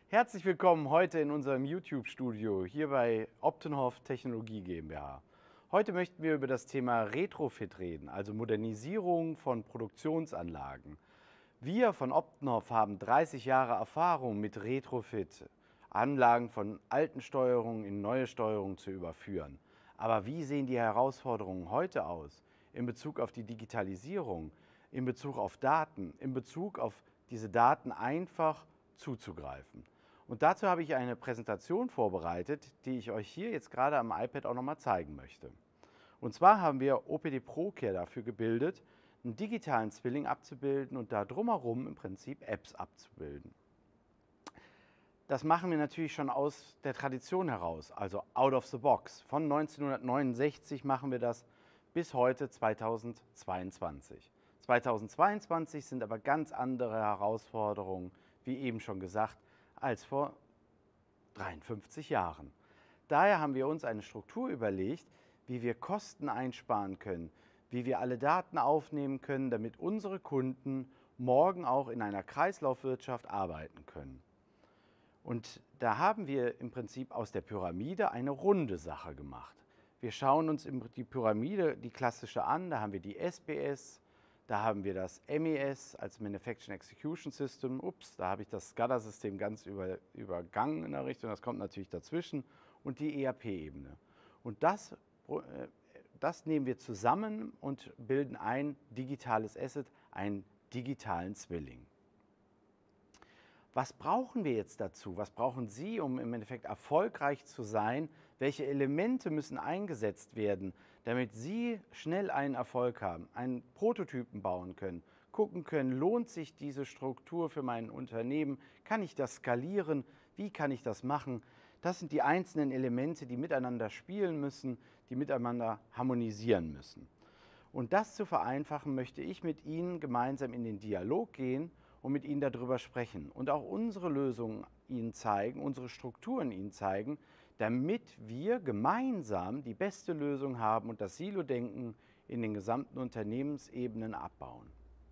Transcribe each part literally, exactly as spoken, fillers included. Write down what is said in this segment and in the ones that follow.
Herzlich willkommen heute in unserem YouTube-Studio hier bei Optenhoff Technologie GmbH. Heute möchten wir über das Thema Retrofit reden, also Modernisierung von Produktionsanlagen. Wir von Optenhoff haben dreißig Jahre Erfahrung mit Retrofit, Anlagen von alten Steuerungen in neue Steuerungen zu überführen. Aber wie sehen die Herausforderungen heute aus in Bezug auf die Digitalisierung, in Bezug auf Daten, in Bezug auf diese Daten einfach zuzugreifen? Und dazu habe ich eine Präsentation vorbereitet, die ich euch hier jetzt gerade am iPad auch nochmal zeigen möchte. Und zwar haben wir O P D ProCare dafür gebildet, einen digitalen Zwilling abzubilden und da drumherum im Prinzip Apps abzubilden. Das machen wir natürlich schon aus der Tradition heraus, also out of the box. Von neunzehnhundertneunundsechzig machen wir das bis heute zweitausendzweiundzwanzig. zweitausendzweiundzwanzig sind aber ganz andere Herausforderungen, wie eben schon gesagt, als vor dreiundfünfzig Jahren. Daher haben wir uns eine Struktur überlegt, wie wir Kosten einsparen können, wie wir alle Daten aufnehmen können, damit unsere Kunden morgen auch in einer Kreislaufwirtschaft arbeiten können. Und da haben wir im Prinzip aus der Pyramide eine runde Sache gemacht. Wir schauen uns die Pyramide, die klassische, an. Da haben wir die S B S, da haben wir das M E S als Manufacturing Execution System. Ups, da habe ich das SCADA-System ganz über, übergangen in der Richtung. Das kommt natürlich dazwischen. Und die E R P-Ebene. Und das, das nehmen wir zusammen und bilden ein digitales Asset, einen digitalen Zwilling. Was brauchen wir jetzt dazu? Was brauchen Sie, um im Endeffekt erfolgreich zu sein? Welche Elemente müssen eingesetzt werden, damit Sie schnell einen Erfolg haben, einen Prototypen bauen können, gucken können, lohnt sich diese Struktur für mein Unternehmen? Kann ich das skalieren? Wie kann ich das machen? Das sind die einzelnen Elemente, die miteinander spielen müssen, die miteinander harmonisieren müssen. Und das zu vereinfachen, möchte ich mit Ihnen gemeinsam in den Dialog gehen und mit Ihnen darüber sprechen und auch unsere Lösungen Ihnen zeigen, unsere Strukturen Ihnen zeigen, damit wir gemeinsam die beste Lösung haben und das Silo-Denken in den gesamten Unternehmensebenen abbauen.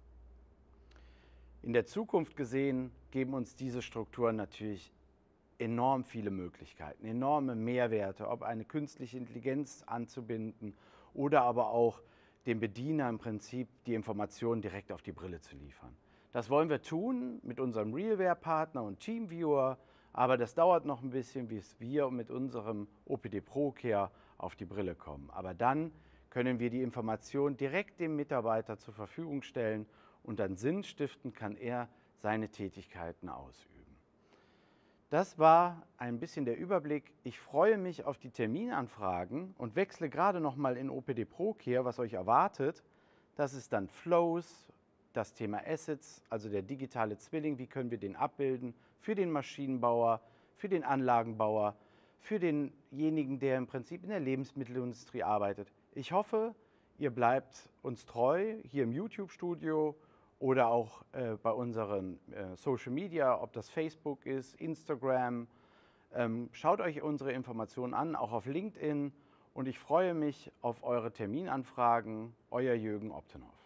In der Zukunft gesehen geben uns diese Strukturen natürlich enorm viele Möglichkeiten, enorme Mehrwerte, ob eine künstliche Intelligenz anzubinden oder aber auch dem Bediener im Prinzip die Informationen direkt auf die Brille zu liefern. Das wollen wir tun mit unserem RealWear-Partner und TeamViewer, aber das dauert noch ein bisschen, bis wir mit unserem O P D ProCare auf die Brille kommen. Aber dann können wir die Information direkt dem Mitarbeiter zur Verfügung stellen und dann sinnstiftend kann er seine Tätigkeiten ausüben. Das war ein bisschen der Überblick. Ich freue mich auf die Terminanfragen und wechsle gerade noch mal in O P D ProCare, was euch erwartet. Das ist dann Flows, das Thema Assets, also der digitale Zwilling, wie können wir den abbilden für den Maschinenbauer, für den Anlagenbauer, für denjenigen, der im Prinzip in der Lebensmittelindustrie arbeitet. Ich hoffe, ihr bleibt uns treu hier im YouTube-Studio oder auch äh, bei unseren äh, Social Media, ob das Facebook ist, Instagram. Ähm, schaut euch unsere Informationen an, auch auf LinkedIn. Und ich freue mich auf eure Terminanfragen. Euer Jürgen Optenhoff.